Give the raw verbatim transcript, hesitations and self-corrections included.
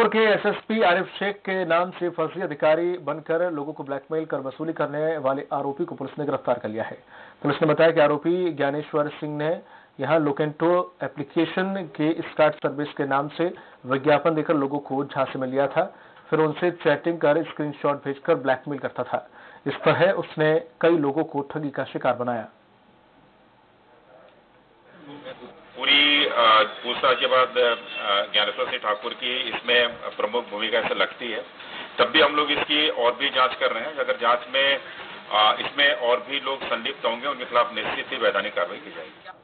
ठाकुर के एसएसपी आरिफ शेख के नाम से फर्जी अधिकारी बनकर लोगों को ब्लैकमेल कर वसूली करने वाले आरोपी को पुलिस ने गिरफ्तार कर लिया है। पुलिस ने बताया कि आरोपी ज्ञानेश्वर सिंह ने यहां लोकेंटो एप्लीकेशन के स्टार्ट सर्विस के नाम से विज्ञापन देकर लोगों को झांसे में लिया था, फिर उनसे चैटिंग कर स्क्रीनशॉट भेजकर ब्लैकमेल करता था। इस तरह उसने कई लोगों को ठगी का शिकार बनाया। पूरी पूछताछ के बाद ज्ञानेश्वर सिंह ठाकुर की इसमें प्रमुख भूमिका ऐसे लगती है। तब भी हम लोग इसकी और भी जांच कर रहे हैं। अगर जांच में इसमें और भी लोग संलिप्त होंगे, उनके खिलाफ निश्चित ही वैधानिक कार्रवाई की जाएगी।